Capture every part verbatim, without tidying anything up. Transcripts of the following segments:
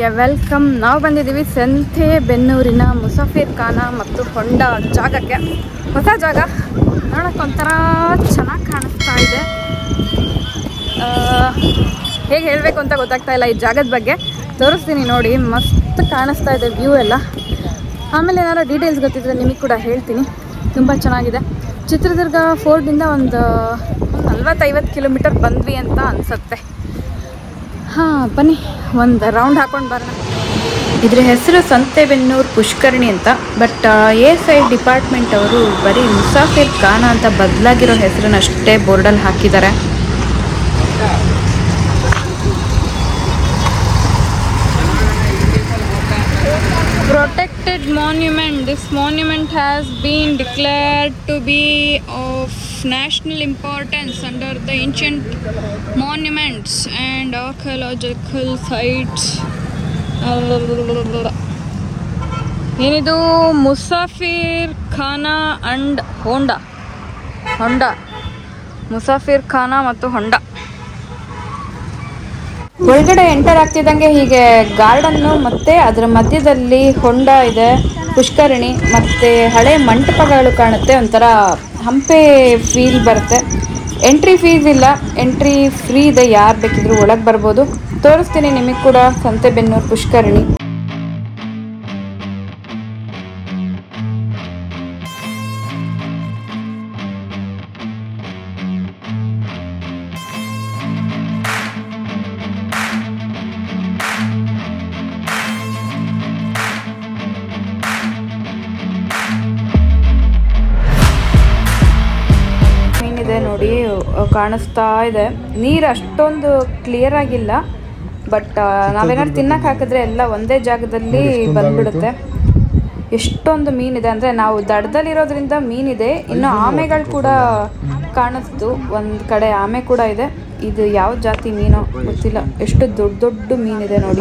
ಚಾನಲ್ಗೆ ವೆಲ್ಕಮ್. ನಾವು ಬಂದಿದ್ದೀವಿ ಸಂತೆ ಬೆನ್ನೂರಿನ ಮುಸಾಫಿರ್ ಖಾನ ಮತ್ತು ಹೊಂಡ ಜಾಗಕ್ಕೆ. ಹೊಸ ಜಾಗ ನೋಡೋಕೆ ಒಂಥರ ಚೆನ್ನಾಗಿ ಕಾಣಿಸ್ತಾ ಇದೆ. ಹೇಗೆ ಹೇಳಬೇಕು ಅಂತ ಗೊತ್ತಾಗ್ತಾ ಇಲ್ಲ ಈ ಜಾಗದ ಬಗ್ಗೆ. ತೋರಿಸ್ತೀನಿ ನೋಡಿ, ಮಸ್ತ್ ಕಾಣಿಸ್ತಾ ಇದೆ ವ್ಯೂ ಎಲ್ಲ. ಆಮೇಲೆ ಏನಾದ್ರು ಡೀಟೇಲ್ಸ್ ಗೊತ್ತಿದ್ರೆ ನಿಮಗೆ ಕೂಡ ಹೇಳ್ತೀನಿ. ತುಂಬ ಚೆನ್ನಾಗಿದೆ. ಚಿತ್ರದುರ್ಗ ಫೋರ್ಟಿಂದ ಒಂದು ನಲ್ವತ್ತೈವತ್ತು ಕಿಲೋಮೀಟರ್ ಬಂದ್ವಿ ಅಂತ ಅನಿಸುತ್ತೆ. ಹಾಂ, ಬನ್ನಿ ಒಂದು ರೌಂಡ್ ಹಾಕೊಂಡು ಬರೋಣ. ಇದ್ರ ಹೆಸರು ಸಂತೆ ಬೆನ್ನೂರು ಪುಷ್ಕರ್ಣಿ ಅಂತ. ಬಟ್ ಎ ಸೈಡ್ ಡಿಪಾರ್ಟ್ಮೆಂಟ್ ಅವರು ಬರೀ ಮುಸಾಫಿರ್ ಖಾನ ಅಂತ ಬದಲಾಗಿರೋ ಹೆಸರನ್ನ ಅಷ್ಟೇ ಬೋರ್ಡಲ್ಲಿ ಹಾಕಿದ್ದಾರೆ. Protected monument. This monument has been declared to be of national importance under the ancient monuments and archaeological sites. ಏನಿದು? ಮುಸಾಫಿರ್ ಖಾನ ಅಂಡ್ ಹೊಂಡ. ಹೊಂಡ ಮುಸಾಫಿರ್ ಖಾನ ಮತ್ತು ಹೊಂಡ. ಒಳಗಡೆ ಎಂಟರ್ ಆಗ್ತಿದ್ದಂಗೆ ಹೀಗೆ ಗಾರ್ಡನ್ನು ಮತ್ತು ಅದರ ಮಧ್ಯದಲ್ಲಿ ಹೊಂಡ ಇದೆ, ಪುಷ್ಕರಣಿ ಮತ್ತು ಹಳೆ ಮಂಟಪಗಳು ಕಾಣುತ್ತೆ. ಒಂಥರ ಹಂಪೆ ಫೀಲ್ ಬರುತ್ತೆ. ಎಂಟ್ರಿ ಫೀಸ್ ಇಲ್ಲ, ಎಂಟ್ರಿ ಫ್ರೀ ಇದೆ. ಯಾರು ಬೇಕಿದ್ರೂ ಒಳಗೆ ಬರ್ಬೋದು. ತೋರಿಸ್ತೀನಿ ನಿಮಗೆ ಕೂಡ ಸಂತೆ ಬೆನ್ನೂರು ಪುಷ್ಕರಣಿ. ನೋಡಿ, ಕಾಣಿಸ್ತಾ ಇದೆ. ನೀರು ಅಷ್ಟೊಂದು ಕ್ಲಿಯರ್ ಆಗಿಲ್ಲ, ಬಟ್ ನಾವೇನಾದ್ರು ತಿನ್ನಕ್ಕೆ ಹಾಕಿದ್ರೆ ಎಲ್ಲ ಒಂದೇ ಜಾಗದಲ್ಲಿ ಬಂದ್ಬಿಡುತ್ತೆ. ಎಷ್ಟೊಂದು ಮೀನಿದೆ ಅಂದರೆ, ನಾವು ದಡದಲ್ಲಿರೋದ್ರಿಂದ ಮೀನಿದೆ. ಇನ್ನು ಆಮೆಗಳು ಕೂಡ ಕಾಣಿಸ್ತು. ಒಂದು ಕಡೆ ಆಮೆ ಕೂಡ ಇದೆ. ಇದು ಯಾವ ಜಾತಿ ಮೀನೋ ಗೊತ್ತಿಲ್ಲ. ಎಷ್ಟು ದೊಡ್ಡ ದೊಡ್ಡ ಮೀನಿದೆ ನೋಡಿ.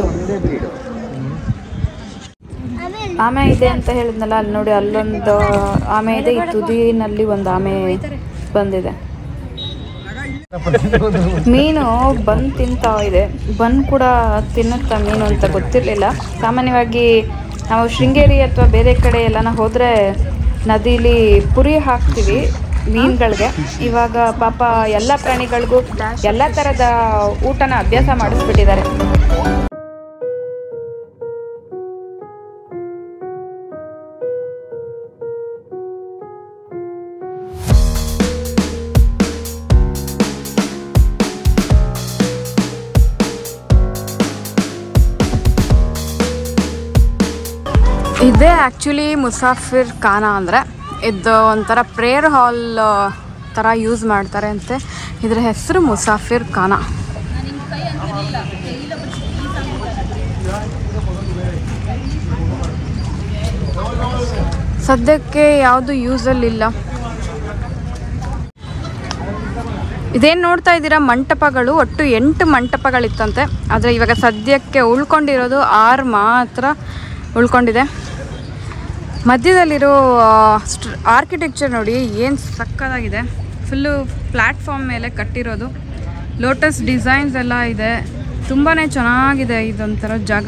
ಆಮೆ ಇದೆ ಅಂತ ಹೇಳಿದ್ನಲ್ಲ, ಅಲ್ಲಿ ನೋಡಿ, ಅಲ್ಲೊಂದು ಆಮೆ ಇದೆ. ಈ ತುದಿನಲ್ಲಿ ಒಂದು ಆಮೆ ಬಂದಿದೆ. ಮೀನು ಬನ್ ತಿಂತಾ ಇದೆ. ಬನ್ ಕೂಡ ತಿನ್ನುತ್ತಾ ಮೀನು ಅಂತ ಗೊತ್ತಿರಲಿಲ್ಲ. ಸಾಮಾನ್ಯವಾಗಿ ನಾವು ಶೃಂಗೇರಿ ಅಥವಾ ಬೇರೆ ಕಡೆ ಎಲ್ಲಾನ ಹೋದರೆ ನದಿಲಿ ಪುರಿ ಹಾಕ್ತೀವಿ ಮೀನುಗಳಿಗೆ. ಇವಾಗ ಪಾಪ ಎಲ್ಲ ಪ್ರಾಣಿಗಳಿಗೂ ಎಲ್ಲ ಥರದ ಊಟನ ಅಭ್ಯಾಸ ಮಾಡಿಸ್ಬಿಟ್ಟಿದ್ದಾರೆ. ಇದೇ ಆ್ಯಕ್ಚುಲಿ ಮುಸಾಫಿರ್ ಖಾನ ಅಂದರೆ. ಇದು ಒಂಥರ ಪ್ರೇಯರ್ ಹಾಲ್ ಥರ ಯೂಸ್ ಮಾಡ್ತಾರೆ ಅಂತೆ. ಇದರ ಹೆಸರು ಮುಸಾಫಿರ್ ಖಾನ. ಸದ್ಯಕ್ಕೆ ಯಾವುದು ಯೂಸಲ್ಲಿಲ್ಲ. ಇದೇನು ನೋಡ್ತಾ ಇದ್ದೀರಾ ಮಂಟಪಗಳು, ಒಟ್ಟು ಎಂಟು ಮಂಟಪಗಳಿತ್ತಂತೆ. ಆದರೆ ಇವಾಗ ಸದ್ಯಕ್ಕೆ ಉಳ್ಕೊಂಡಿರೋದು ಆರು ಮಾತ್ರ ಉಳ್ಕೊಂಡಿದೆ. ಮಧ್ಯದಲ್ಲಿರೋ ಆರ್ಕಿಟೆಕ್ಚರ್ ನೋಡಿ, ಏನು ಸಕ್ಕತ್ತಾಗಿದೆ. ಫುಲ್ಲು ಪ್ಲ್ಯಾಟ್ಫಾರ್ಮ್ ಮೇಲೆ ಕಟ್ಟಿರೋದು. ಲೋಟಸ್ ಡಿಸೈನ್ಸ್ ಎಲ್ಲ ಇದೆ. ತುಂಬಾ ಚೆನ್ನಾಗಿದೆ ಇದೊಂಥರ ಜಾಗ.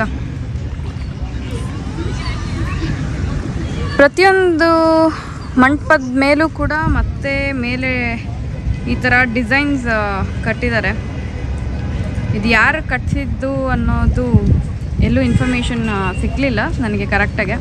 ಪ್ರತಿಯೊಂದು ಮಂಟಪದ ಮೇಲೂ ಕೂಡ ಮತ್ತೆ ಮೇಲೆ ಈ ಥರ ಡಿಸೈನ್ಸ್ ಕಟ್ಟಿದ್ದಾರೆ. ಇದು ಯಾರು ಕಟ್ಟಿಸಿದ್ದು ಅನ್ನೋದು ಎಲ್ಲೂ ಇನ್ಫಾರ್ಮೇಷನ್ ಸಿಕ್ಕಲಿಲ್ಲ ನನಗೆ ಕರೆಕ್ಟಾಗಿ.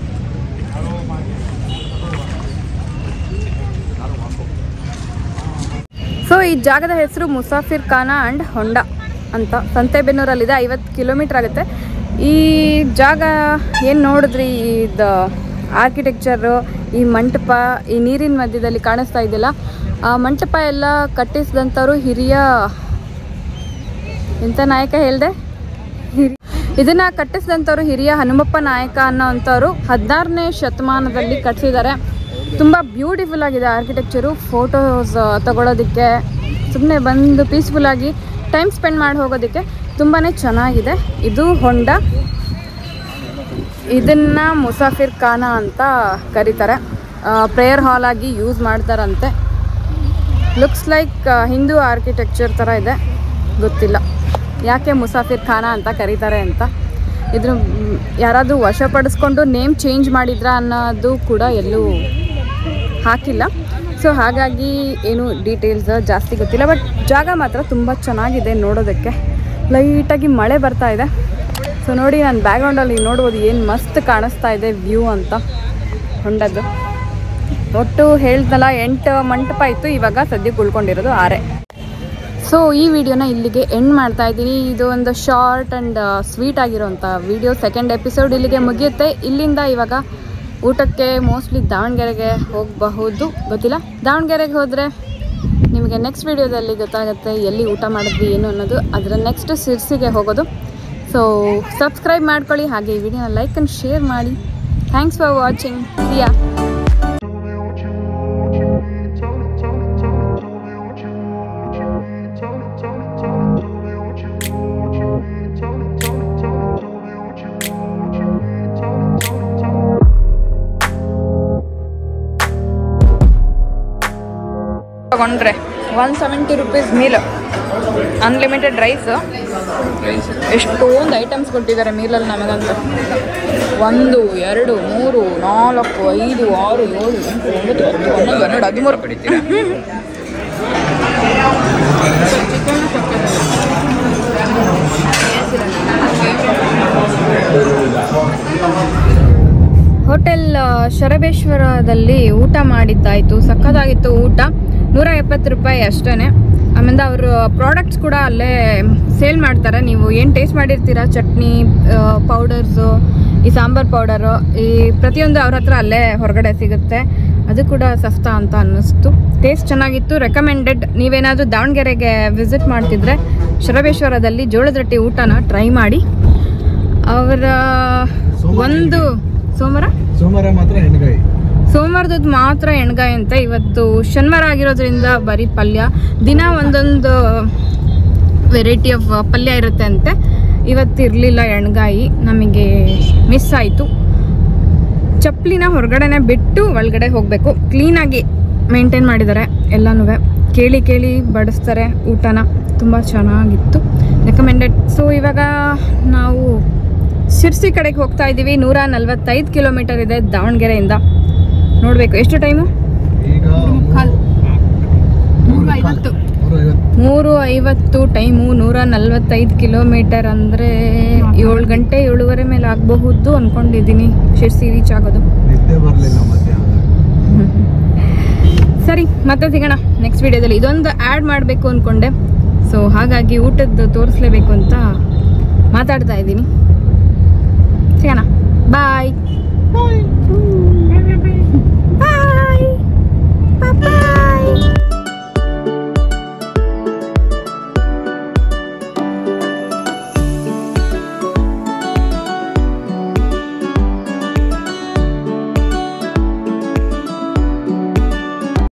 ಸೊ ಈ ಜಾಗದ ಹೆಸರು ಮುಸಾಫಿರ್ ಖಾನ ಆ್ಯಂಡ್ ಹೊಂಡ ಅಂತ. ಸಂತೆಬೆನ್ನೂರಲ್ಲಿದೆ. ಐವತ್ತು ಕಿಲೋಮೀಟ್ರ್ ಆಗುತ್ತೆ. ಈ ಜಾಗ ಏನು ನೋಡಿದ್ರಿ, ಇದು ಆರ್ಕಿಟೆಕ್ಚರು, ಈ ಮಂಟಪ, ಈ ನೀರಿನ ಮಧ್ಯದಲ್ಲಿ ಕಾಣಿಸ್ತಾ ಇದೆಯಲ್ಲ, ಆ ಮಂಟಪ ಎಲ್ಲ ಕಟ್ಟಿಸಿದಂಥವ್ರು ಹಿರಿಯ ಎಂಥ ನಾಯಕ ಹೇಳಿದೆ ಹಿರಿ ಇದನ್ನು ಕಟ್ಟಿಸಿದಂಥವ್ರು ಹಿರಿಯ ಹನುಮಪ್ಪ ನಾಯಕ ಅನ್ನೋ ಅಂಥವ್ರು ಹದಿನಾರನೇ ಶತಮಾನದಲ್ಲಿ ಕಟ್ಟಿಸಿದ್ದಾರೆ. ತುಂಬ ಬ್ಯೂಟಿಫುಲ್ ಆಗಿದೆ ಆರ್ಕಿಟೆಕ್ಚರು. ಫೋಟೋಸ್ ತಗೊಳ್ಳೋದಕ್ಕೆ, ಸುಮ್ಮನೆ ಬಂದು ಪೀಸ್ಫುಲ್ಲಾಗಿ ಟೈಮ್ ಸ್ಪೆಂಡ್ ಮಾಡಿ ಹೋಗೋದಕ್ಕೆ ತುಂಬಾ ಚೆನ್ನಾಗಿದೆ. ಇದು ಹೊಂಡ. ಇದನ್ನು ಮುಸಾಫಿರ್ ಖಾನ ಅಂತ ಕರೀತಾರೆ. ಪ್ರೇಯರ್ ಹಾಲ್ ಆಗಿ ಯೂಸ್ ಮಾಡ್ತಾರಂತೆ. ಲುಕ್ಸ್ ಲೈಕ್ ಹಿಂದೂ ಆರ್ಕಿಟೆಕ್ಚರ್ ಥರ ಇದೆ. ಗೊತ್ತಿಲ್ಲ ಯಾಕೆ ಮುಸಾಫಿರ್ ಖಾನ ಅಂತ ಕರೀತಾರೆ ಅಂತ. ಇದ್ರ ಯಾರಾದರೂ ವಶಪಡಿಸ್ಕೊಂಡು ನೇಮ್ ಚೇಂಜ್ ಮಾಡಿದ್ರ ಅನ್ನೋದು ಕೂಡ ಎಲ್ಲೂ ಹಾಕಿಲ್ಲ. ಸೊ ಹಾಗಾಗಿ ಏನು ಡೀಟೇಲ್ಸ್ ಜಾಸ್ತಿ ಗೊತ್ತಿಲ್ಲ. ಬಟ್ ಜಾಗ ಮಾತ್ರ ತುಂಬ ಚೆನ್ನಾಗಿದೆ ನೋಡೋದಕ್ಕೆ. ಲೈಟಾಗಿ ಮಳೆ ಬರ್ತಾ ಇದೆ. ಸೊ ನೋಡಿ, ನಾನು ಬ್ಯಾಕ್ಗ್ರೌಂಡಲ್ಲಿ ನೋಡ್ಬೋದು ಏನು ಮಸ್ತ್ ಕಾಣಿಸ್ತಾ ಇದೆ ವ್ಯೂ ಅಂತ ಹೊಂಡದ್ದು. ಒಟ್ಟು ಹೇಳ್ದಲ್ಲ ಎಂಟು ಮಂಟಪ ಇತ್ತು, ಇವಾಗ ಸದ್ಯಕ್ಕೆ ಉಳ್ಕೊಂಡಿರೋದು ಆರೆ. ಸೊ ಈ ವಿಡಿಯೋನ ಇಲ್ಲಿಗೆ ಎಂಡ್ ಮಾಡ್ತಾ ಇದ್ದೀನಿ. ಇದು ಒಂದು ಶಾರ್ಟ್ ಆ್ಯಂಡ್ ಸ್ವೀಟ್ ಆಗಿರೋಂಥ ವಿಡಿಯೋ. ಸೆಕೆಂಡ್ ಎಪಿಸೋಡ್ ಇಲ್ಲಿಗೆ ಮುಗಿಯುತ್ತೆ. ಇಲ್ಲಿಂದ ಇವಾಗ ಊಟಕ್ಕೆ ಮೋಸ್ಟ್ಲಿ ದಾವಣಗೆರೆಗೆ ಹೋಗಬಹುದು, ಗೊತ್ತಿಲ್ಲ. ದಾವಣಗೆರೆಗೆ ಹೋದರೆ ನಿಮಗೆ ನೆಕ್ಸ್ಟ್ ವಿಡಿಯೋದಲ್ಲಿ ಗೊತ್ತಾಗುತ್ತೆ ಎಲ್ಲಿ ಊಟ ಮಾಡಿದ್ವಿ ಏನು ಅನ್ನೋದು. ಅದರ ನೆಕ್ಸ್ಟ್ ಸಿರ್ಸಿಗೆ ಹೋಗೋದು. ಸೊ ಸಬ್ಸ್ಕ್ರೈಬ್ ಮಾಡ್ಕೊಳ್ಳಿ, ಹಾಗೆ ಈ ವಿಡಿಯೋನ ಲೈಕ್ ಆ್ಯಂಡ್ ಶೇರ್ ಮಾಡಿ. Thanks for watching. ಸಿಯಾ. ತಗೊಂಡ್ರೆ one seventy rupees meal, unlimited rice. ಎಷ್ಟೊಂದು ಐಟಮ್ಸ್ ಕೊಟ್ಟಿದ್ದಾರೆ ಮೀಲಲ್ಲಿ ನಮಗಂತ. ಒಂದು ಎರಡು ಮೂರು ನಾಲ್ಕು ಐದು ಆರು ಏಳು ಎಂಟು ಒಂಬತ್ತು ಹತ್ತು ಹನ್ನೊಂದು ಹನ್ನೆರಡು ಹದಿಮೂರು ಪಡಿತೀರಾ. ಹೋಟೆಲ್ ಶರಬೇಶ್ವರದಲ್ಲಿ ಊಟ ಮಾಡಿದ್ದಾಯಿತು. ಸಖತ್ತಾಗಿತ್ತು ಊಟ. ನೂರ ಎಪ್ಪತ್ತು ರೂಪಾಯಿ ಅಷ್ಟೇ. ಆಮೇಲೆ ಅವರು ಪ್ರಾಡಕ್ಟ್ಸ್ ಕೂಡ ಅಲ್ಲೇ ಸೇಲ್ ಮಾಡ್ತಾರೆ. ನೀವು ಏನು ಟೇಸ್ಟ್ ಮಾಡಿರ್ತೀರ, ಚಟ್ನಿ ಪೌಡರ್ಸು, ಈ ಸಾಂಬಾರ್ ಪೌಡರು, ಈ ಪ್ರತಿಯೊಂದು ಅವ್ರ ಹತ್ರ ಅಲ್ಲೇ ಹೊರಗಡೆ ಸಿಗುತ್ತೆ. ಅದು ಕೂಡ ಸಸ್ತಾ ಅಂತ ಅನ್ನಿಸ್ತು. ಟೇಸ್ಟ್ ಚೆನ್ನಾಗಿತ್ತು. ರೆಕಮೆಂಡೆಡ್. ನೀವೇನಾದರೂ ದಾವಣಗೆರೆಗೆ ವಿಸಿಟ್ ಮಾಡ್ತಿದ್ರೆ ಶರಬೇಶ್ವರದಲ್ಲಿ ಜೋಳದ ರೊಟ್ಟಿ ಊಟನ ಟ್ರೈ ಮಾಡಿ. ಅವರ ಒಂದು ಸೋಮವಾರ ಸೋಮವಾರ ಮಾತ್ರ ಎಣ್ಗಾಯಿ, ಸೋಮವಾರದ್ದು ಮಾತ್ರ ಎಣ್ಗಾಯಿ ಅಂತ. ಇವತ್ತು ಶನಿವಾರ ಆಗಿರೋದ್ರಿಂದ ಬರೀ ಪಲ್ಯ. ದಿನ ಒಂದೊಂದು ವೆರೈಟಿ ಆಫ್ ಪಲ್ಯ ಇರುತ್ತೆ ಅಂತೆ. ಇವತ್ತು ಇರಲಿಲ್ಲ ಎಣ್ಗಾಯಿ, ನಮಗೆ ಮಿಸ್ ಆಯಿತು. ಚಪ್ಪಲಿನ ಹೊರಗಡೆನೆ ಬಿಟ್ಟು ಒಳಗಡೆ ಹೋಗಬೇಕು. ಕ್ಲೀನಾಗಿ ಮೇಂಟೈನ್ ಮಾಡಿದ್ದಾರೆ ಎಲ್ಲನೂ. ಕೇಳಿ ಕೇಳಿ ಬಡಿಸ್ತಾರೆ ಊಟನ. ತುಂಬ ಚೆನ್ನಾಗಿತ್ತು. ರೆಕಮೆಂಡೆಡ್. ಸೊ ಇವಾಗ ನಾವು ಸಿರ್ಸಿ ಕಡೆಗೆ ಹೋಗ್ತಾ ಇದ್ದೀವಿ. ನೂರ ನಲ್ವತ್ತೈದು ಕಿಲೋಮೀಟರ್ ಇದೆ ದಾವಣಗೆರೆಯಿಂದ. ನೋಡಬೇಕು ಎಷ್ಟು ಟೈಮು. ಮೂರು ಐವತ್ತು ಟೈಮು. ನೂರ ನಲ್ವತ್ತೈದು ಕಿಲೋಮೀಟರ್ ಅಂದರೆ ಏಳು ಗಂಟೆ ಏಳುವರೆ ಮೇಲೆ ಆಗಬಹುದು ಅಂದ್ಕೊಂಡಿದ್ದೀನಿ ಶಿರ್ಸಿ ರೀಚ್ ಆಗೋದು. ಸರಿ, ಮತ್ತೆ ಸಿಗೋಣ ನೆಕ್ಸ್ಟ್ ವಿಡಿಯೋದಲ್ಲಿ. ಇದೊಂದು ಆ್ಯಡ್ ಮಾಡಬೇಕು ಅಂದ್ಕೊಂಡೆ. ಸೊ ಹಾಗಾಗಿ ಊಟದ್ದು ತೋರಿಸ್ಲೇಬೇಕು ಅಂತ ಮಾತಾಡ್ತಾ ಇದ್ದೀನಿ. ಸಿಗೋಣ. ಬಾಯ್ ಬಾಯ್ ಬಾಯ್.